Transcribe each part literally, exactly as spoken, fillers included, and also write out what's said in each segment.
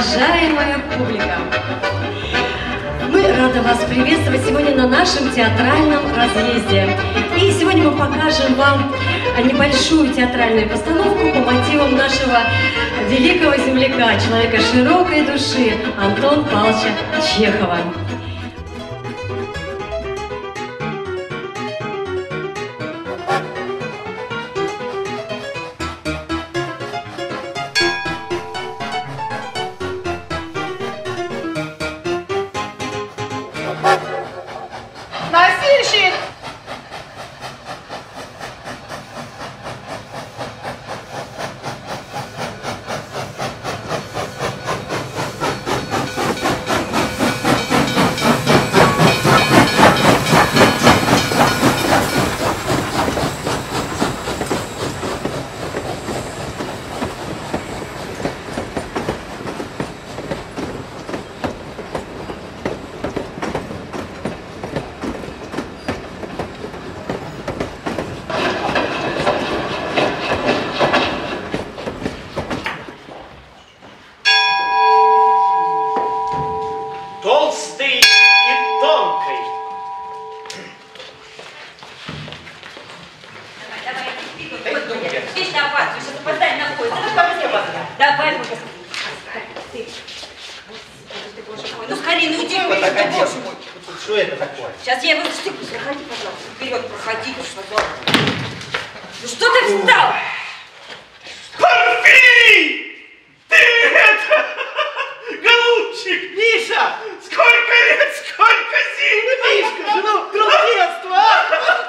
Уважаемая публика, мы рады вас приветствовать сегодня на нашем театральном разъезде. И сегодня мы покажем вам небольшую театральную постановку по мотивам нашего великого земляка, человека широкой души Антона Павловича Чехова. Носильщик! Толстый и тонкий. Давай, давай, вечно опасно, сейчас опоздаем на поезд. Давай, боже мой. Ты, боже мой. Ну, скорее, ну иди, боже мой. Что это такое? Сейчас я его застегну. Проходи, пожалуйста. Вперед, проходи. Ну что ты встал? Порфирий! Ты это... Голубчик! Миша! Сколько лет, сколько зим! Мишка, же, ну, друг детства, а?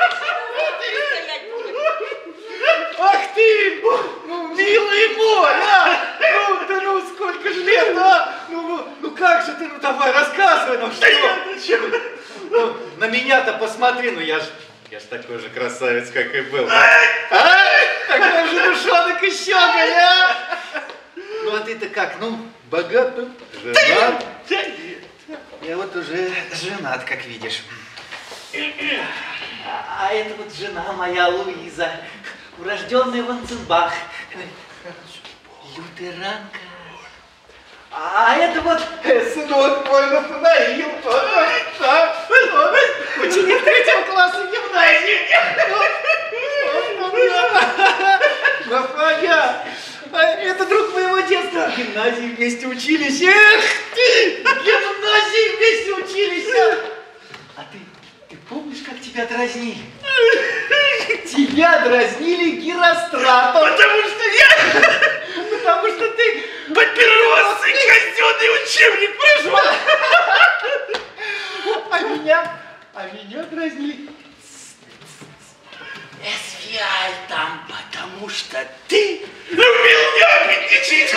Ах ты! Ну, милый мой, а! Ну, да ну, сколько же лет, а? Ну, ну, ну как же ты, ну давай, рассказывай нам, что? Ну, на меня-то посмотри, ну я ж, я ж такой же красавец, как и был. А? Такой же душонок и щеголь, а? Ну, а ты-то как, ну, богат, ну, женат? Я вот уже женат, как видишь. А, а это вот жена моя Луиза, урожденная Ванценбах, лютеранка. А это вот сынок мой Нафанаил, ученик третьего класса гимназии. Нафаня, это друг моего детства. В гимназии вместе учились. Эх ты, в гимназии вместе учились. А ты, ты помнишь, как тебя дразнили? Тебя дразнили Геростратом. Потому что я... Потому что ты... Папиросы, казенный учебник прошел. А меня... А меня дразнили... Эсфиальтом, потому что ты... Любил нябедничать.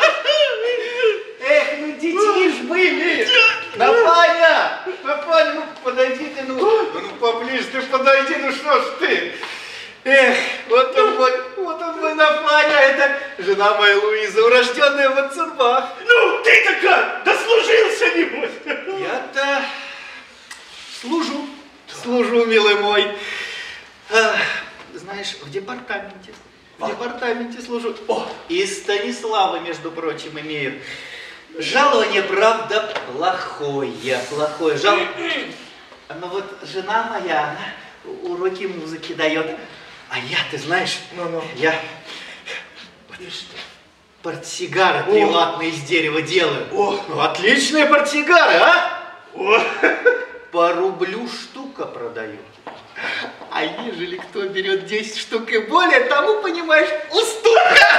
Эх, ну детьми ж были. Нафаня, Нафаня, ну подойди ты, ну, ну поближе ты подойди, ну что ж ты. Эх, вот он мой, вот он мой Нафаня, это жена моя Луиза, урожденная Ванценбах. Ну, ты-то как, дослужился, небось? Я-то служу, служу, милый мой. А, знаешь, в департаменте, в департаменте служу. О, и Станислава, между прочим, имею. Жалование, правда, плохое, плохое. Жал... Но вот жена моя, она уроки музыки дает. А я, ты знаешь, ну, ну. я вот, портсигары приватные из дерева делаю. О, ну, отличные портсигары, а? О. По рублю штука продаю. А ежели кто берет десять штук и более, тому, понимаешь, уступка.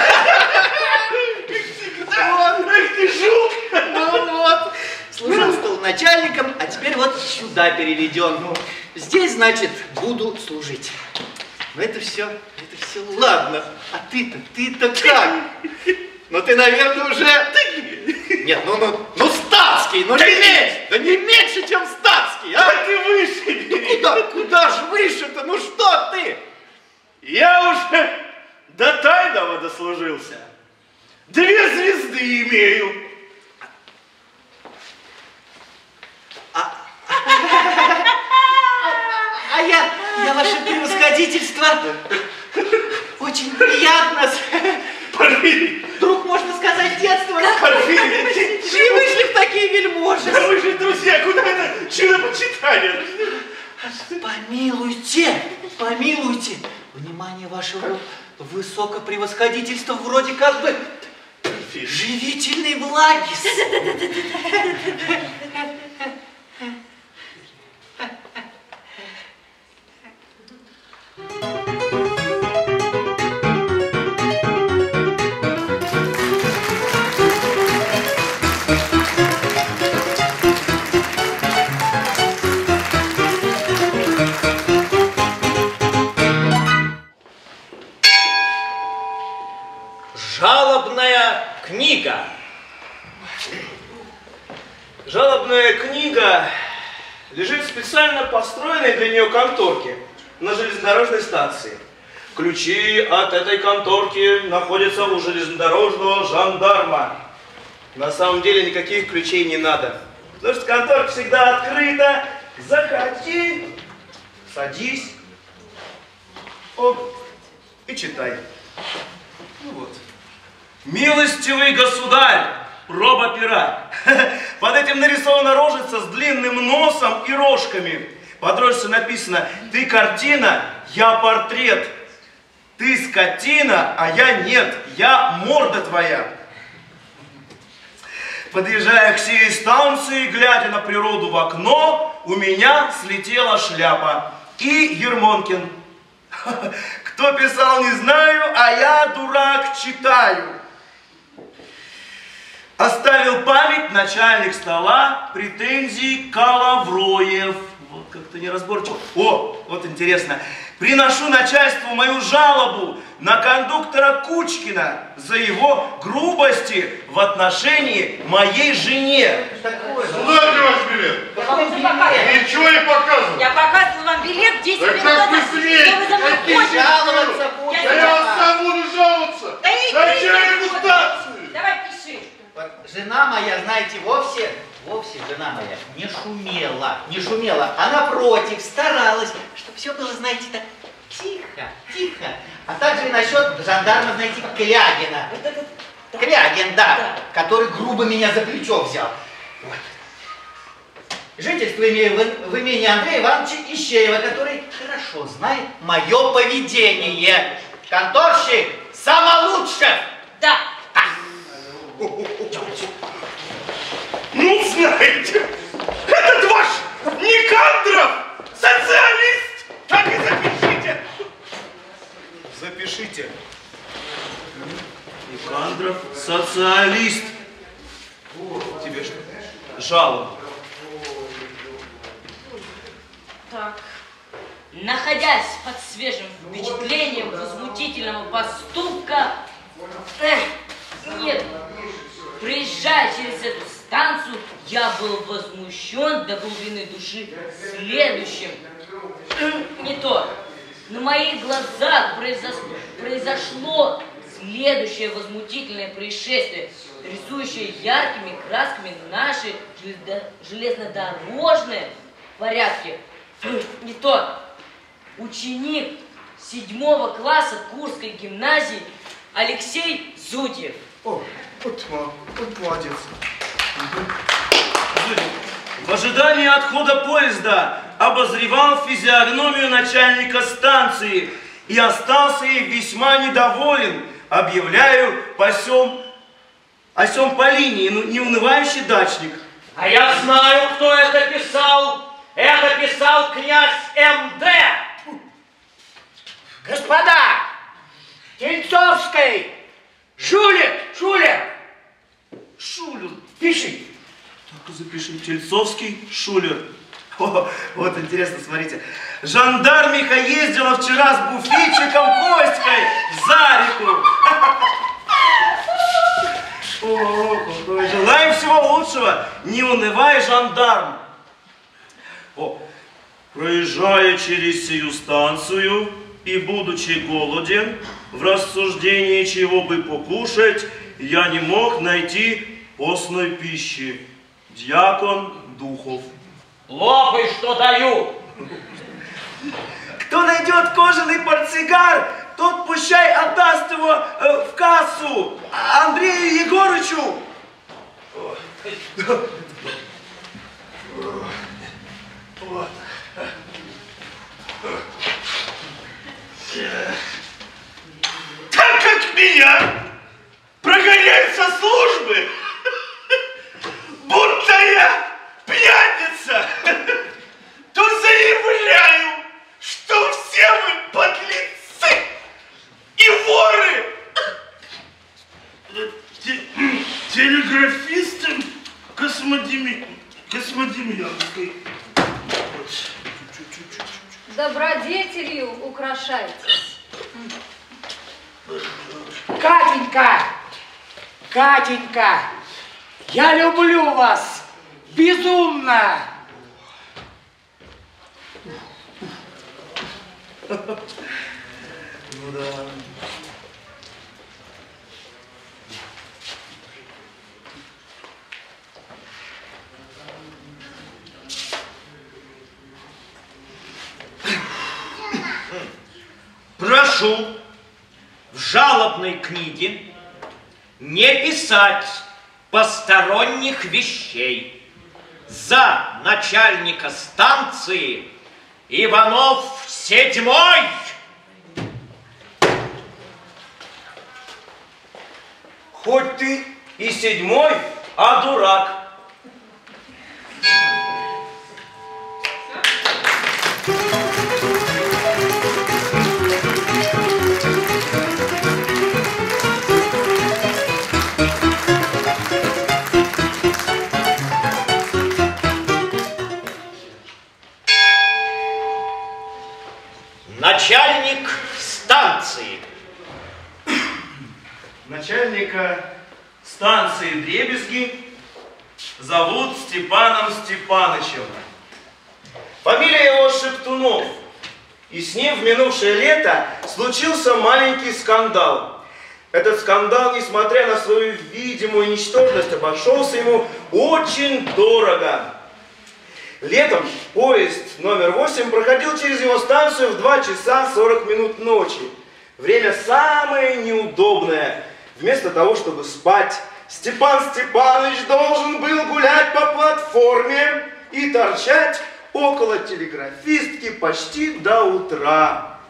Вот, эх ты жук. Ну вот, служил, стал начальником, а теперь вот сюда переведен. Здесь, значит, буду служить. Но это все, это все ладно. А ты-то, ты-то как? Ну ты, наверное, уже... Нет, ну, ну, ну статский, ну не меньше. Да не меньше, чем статский, а? Да ты выше. Ну куда, куда же выше-то? Ну что ты? Я уже до тайного дослужился. Две звезды имею. А, а я, я ваше превосходительство. Очень приятно. Порфирий. Друг, можно сказать, детства. Порфирий, Помилуйте, помилуйте. Внимание вашего высокопревосходительства вроде как бы живительной влаги. Жалобная книга. Жалобная книга лежит в специально построенной для нее конторке на железнодорожной станции. Ключи от этой конторки находятся у железнодорожного жандарма. На самом деле никаких ключей не надо, потому что конторка всегда открыта. Заходи, садись, оп, и читай. Ну вот. Милостивый государь, проба пера. Под этим нарисована рожица с длинным носом и рожками. Под рожицей написано: ты картина, я портрет. Ты скотина, а я нет, я морда твоя. Подъезжая к сей станции, глядя на природу в окно, у меня слетела шляпа. И Ермонкин. Кто писал, не знаю, а я, дурак, читаю. Оставил память начальник стола, претензий Калавроев. Вот как-то неразборчиво. О, вот интересно. Приношу начальству мою жалобу на кондуктора Кучкина за его грубости в отношении моей жене. Куда ваш билет? Ничего не показывал. Я показывала вам билет десять минут назад. назад. Что вы за мной ходите? Жаловаться будешь. Да я вас сам буду жаловаться. Да и начальнику станции. Давай пиши. Жена моя, знаете, вовсе, вовсе жена моя не шумела, не шумела, а напротив старалась, чтобы все было, знаете, так тихо, тихо. А также и насчет жандарма, знаете, Клягина. Вот этот, да. Клягин, да, Да. который грубо меня за плечо взял. Вот. Жительство имею в, в имении Андрея Ивановича Ищеева, который хорошо знает мое поведение. Конторщик Самолучшев. Да. Ну, знаете, этот ваш Никандров социалист. Так и запишите. Запишите. Никандров социалист. Тебе что? Жалоба. Так. Находясь под свежим впечатлением возмутительного поступка, эх, нет, приезжая через эту станцию, я был возмущен до глубины души следующим. Не то. На моих глазах произошло, произошло следующее возмутительное происшествие, рисующее яркими красками наши железнодорожные порядки. Не то. Ученик седьмого класса Курской гимназии Алексей Зудьев. О, вот, вот молодец. В ожидании отхода поезда обозревал физиогномию начальника станции и остался ей весьма недоволен. Объявляю по сём, о сём по линии, ну, неунывающий дачник. А я знаю, кто это писал. Это писал князь М Д. Господа, Тельцовский, Шулер, Шулер. Шулер. Пиши. Так, запиши. Тельцовский, Шулер. О, вот интересно, смотрите. Жандармиха ездила вчера с буфетчиком Коськой за реку. О, желаем всего лучшего. Не унывай, жандарм. О, проезжая через сию станцию и будучи голоден, в рассуждении чего бы покушать, я не мог найти постной пищи. Дьякон Духов. Лопай, что даю. Кто найдет кожаный портсигар, тот пущай отдаст его э, в кассу Андрею Егорычу. Вот. Так как меня прогоняют со службы, будто я пьяница, то заявляю, что все вы подлецы и воры. Телеграфисты Космодеми... Космодемьянской. Добродетелью украшайтесь. Катенька, Катенька, я люблю вас безумно. Ну да. Прошу в жалобной книге не писать посторонних вещей. За начальника станции Иванов седьмой. Хоть ты и седьмой, а дурак. Начальник станции. Начальника станции Дребезги зовут Степаном Степанычем. Фамилия его Шептунов. И с ним в минувшее лето случился маленький скандал. Этот скандал, несмотря на свою видимую ничтожность, обошелся ему очень дорого. Летом поезд номер восемь проходил через его станцию в два часа сорок минут ночи. Время самое неудобное. Вместо того, чтобы спать, Степан Степанович должен был гулять по платформе и торчать около телеграфистки почти до утра.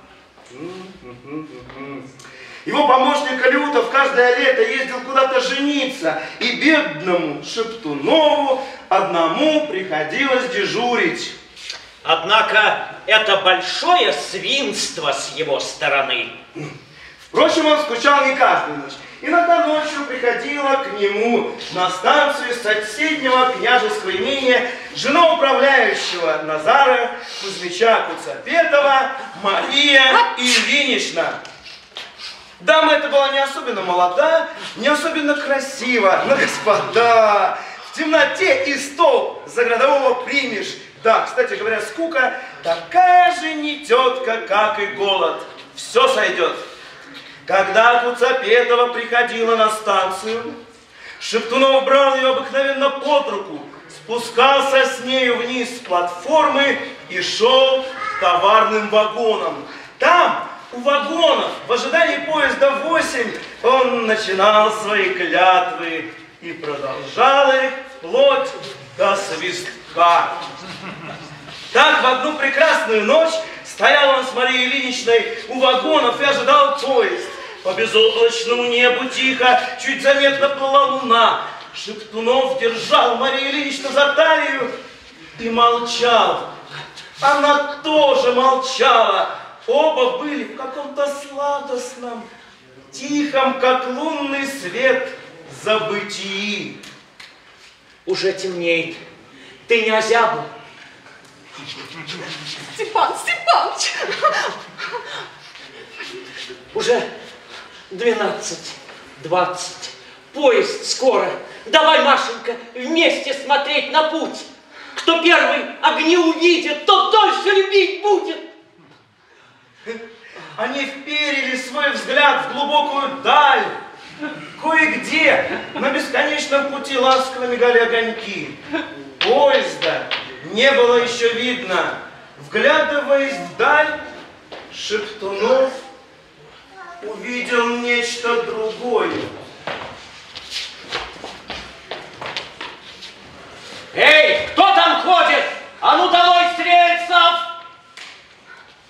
Его помощник Алютов каждое лето ездил куда-то жениться, и бедному Шептунову одному приходилось дежурить. Однако это большое свинство с его стороны. Впрочем, он скучал не каждую ночь. Иногда ночью приходила к нему на станцию с соседнего княжеского имения жена управляющего Назара Кузьмича Куцапетова Мария Ильинична. Дама эта была не особенно молода, не особенно красива, но, господа, в темноте и стол за городового примешь. Да, кстати говоря, скука такая же не тетка, как и голод. Все сойдет. Когда Куцапетова приходила на станцию, Шептунов брал ее обыкновенно под руку, спускался с нею вниз с платформы и шел к товарным вагонам. Там, у вагонов, в ожидании поезда восемь, он начинал свои клятвы и продолжал их вплоть до свистка. Так в одну прекрасную ночь стоял он с Марией Ильиничной у вагонов и ожидал поезд. По безоблачному небу тихо, чуть заметно плыла луна. Шептунов держал Марию Ильиничну за талию и молчал. Она тоже молчала. Оба были в каком-то сладостном, тихом, как лунный свет, забытии. Уже темнеет. Ты не озябла? Степан Степанович! Уже двенадцать, двадцать. Поезд скоро. Давай, Машенька, вместе смотреть на путь. Кто первый огни увидит, тот дольше любить будет. Они вперили свой взгляд в глубокую даль. Кое-где на бесконечном пути ласково мигали огоньки. Поезда не было еще видно. Вглядываясь вдаль, Шептунов увидел нечто другое. Эй, кто там ходит? А ну долой с рельсов!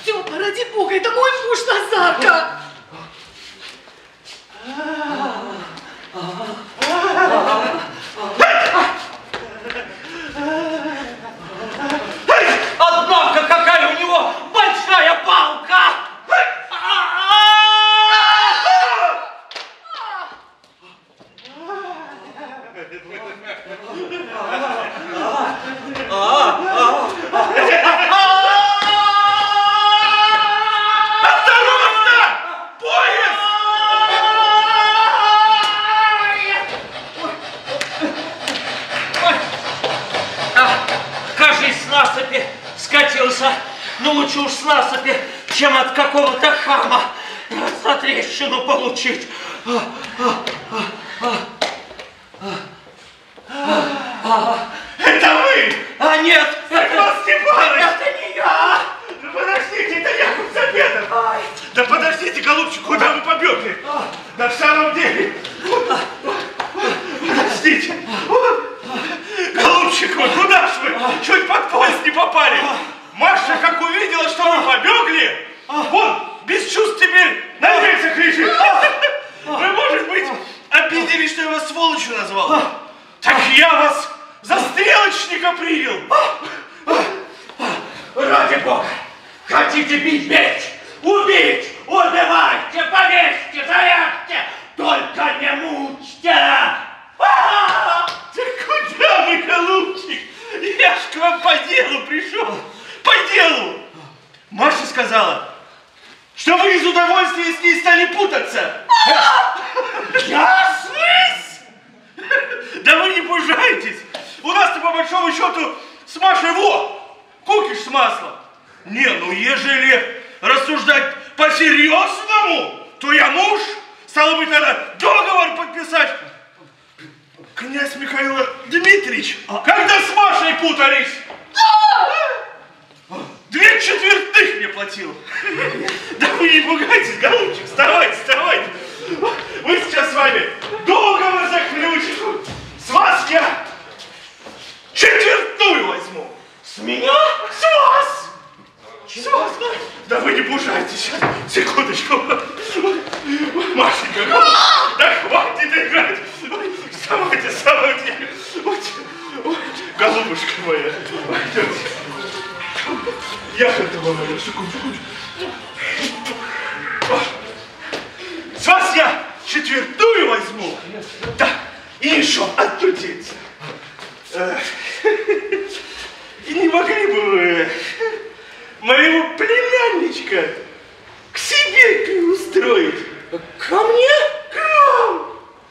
Степа, ради бога, это мой муж Назарка. Однако, какая у него большая палка! Кажись, с насыпи скатился. Ну лучше уж с насыпи, чем от какого-то хама за трещину получить. Это вы! А нет, Степан Степанович! это не я! Ну подождите, это Яков Запетов! Да подождите, голубчик, куда вы побегли? Да в самом деле... Подождите! Голубчик мой, куда ж вы? Чуть под поезд не попали! Маша, как увидела, что вы побегли, вон, без чувств теперь на рельсах лежит! Вы, может быть, обиделись, что я вас сволочью назвал? Так я вас за стрелочника принял! Ради бога! Хотите бить, бейте! Убить! Убивайте! Повесьте! Зарежьте! Только не мучьте! Да куда вы, голубчик? Я ж к вам по делу пришел. По делу. Маша сказала, что вы из удовольствия с ней стали путаться. Я? Да вы не пужайтесь. У нас-то по большому счету с Машей во, кукиш с маслом. Не, ну ежели рассуждать по-серьезному, то я муж, стало быть, надо договор подписать. Князь Михаил Дмитриевич, когда с Машей путались, две четвертых мне платил. Да вы не пугайтесь, голубчик, вставайте, вставайте. Мы сейчас с вами договор заключим. С вас я четвертную возьму. С меня? С вас. С вас. Да вы не пужайтесь. Секундочку. Машенька, да хватит играть. Вставайте, вставайте. Голубушка моя. Я этого моя. Секундочку. С вас я четвертую возьму. Да, и еще оттудиться. И не могли бы вы моего племянничка к себе приустроить? Ко мне? К вам.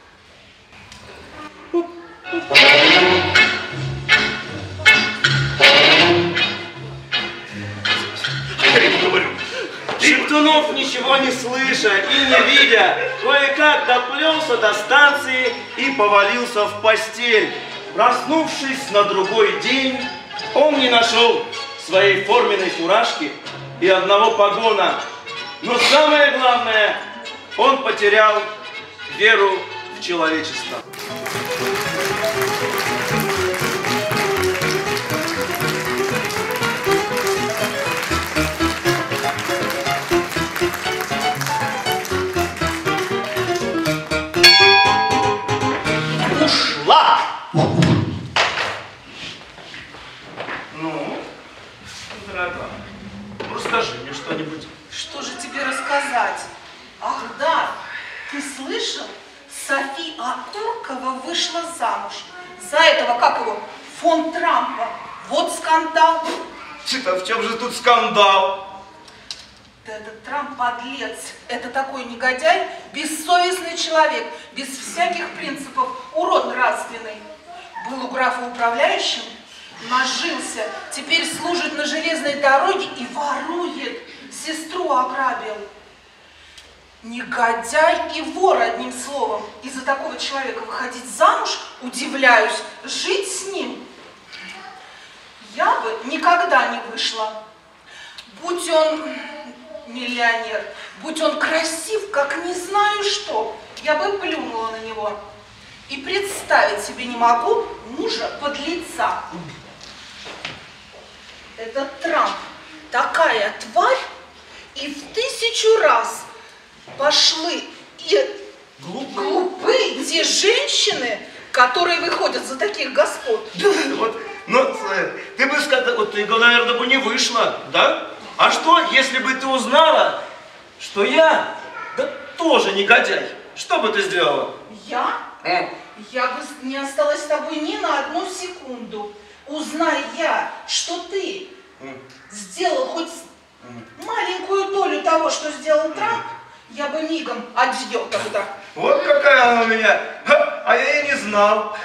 Шептунов, ничего не слыша и не видя, кое-как доплелся до станции и повалился в постель. Проснувшись на другой день, он не нашел своей форменной фуражки и одного погона. Но самое главное, он потерял веру в человечество. Ушла! Ну, дорогая, расскажи мне что-нибудь. Что же тебе рассказать? Ах, да, ты слышал? Софи Атуркова вышла замуж. За этого, как его, фон Трампа. Вот скандал. Что, в чем же тут скандал? Да этот Трамп подлец. Это такой негодяй, бессовестный человек, без всяких принципов, урод нравственный. Был у графа управляющим, нажился, теперь служит на железной дороге и ворует. Сестру ограбил. Негодяй и вор, одним словом. Из-за такого человека выходить замуж, удивляюсь, жить с ним. Я бы никогда не вышла. Будь он миллионер, будь он красив, как не знаю что, я бы плюнула на него. И представить себе не могу мужа подлеца. Этот Трамп такая тварь, и в тысячу раз пошлы и Глупые? глупы те женщины, которые выходят за таких господ. Вот, ну, ты бы сказала, вот ты, наверное, бы не вышла, да? А что, если бы ты узнала, что я, да тоже негодяй? Что бы ты сделала? Я? Э? Я бы не осталась с тобой ни на одну секунду. Узнай я, что ты Mm. сделал хоть Mm. маленькую долю того, что сделал Трамп, я бы мигом адьё тогда. Вот какая она у меня. Ха, а я и не знал.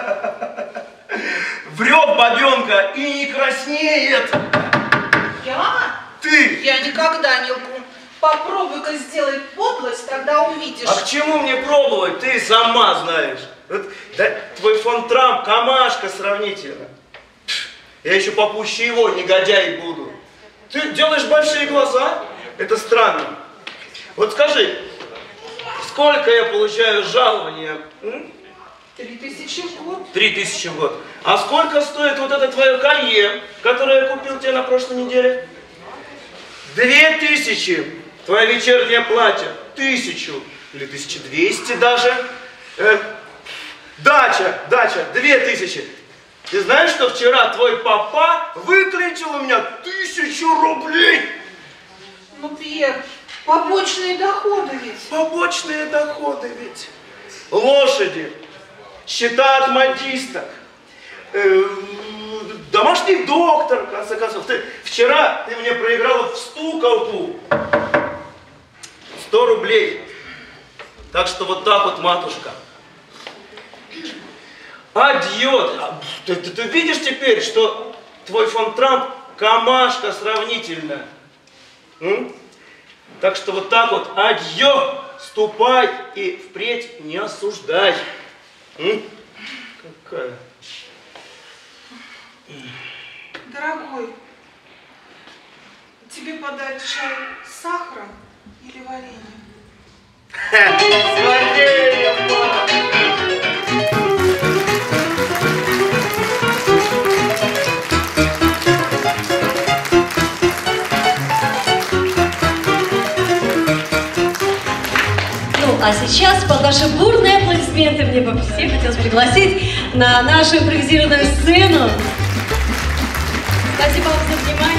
Врет бабенка и не краснеет. Я? Ты. Я никогда не лгу. Попробуй-ка сделай подлость, тогда увидишь. А к чему мне пробовать? Ты сама знаешь. Вот, да, твой фон Трамп камашка сравнительно. Я еще попуще его негодяй буду. Ты делаешь большие глаза? Это странно. Вот скажи, сколько я получаю жалования? М? Три тысячи в год. Три тысячи в год. А сколько стоит вот это твое колье, которое я купил тебе на прошлой неделе? Две тысячи. Твое вечернее платье. Тысячу. Или тысяча двести даже. Э, дача, дача. Две тысячи. Ты знаешь, что вчера твой папа выклинчил у меня тысячу рублей? Ну, Пьер, побочные доходы ведь. Побочные доходы ведь. Лошади, счета от модисток, э, домашний доктор, в конце концов. Ты, вчера ты мне проиграла в стуколку сто рублей. Так что вот так вот, матушка. Адьё! Ты, ты, ты видишь теперь, что твой фон Трамп камашка сравнительно? М? Так что вот так вот, адьё! Ступай и впредь не осуждай. М? Какая? Дорогой, тебе подать чай с сахаром или вареньем? С вареньем, мама! А сейчас, под ваши бурные аплодисменты, мне бы всех хотелось пригласить на нашу импровизированную сцену. Спасибо вам за внимание.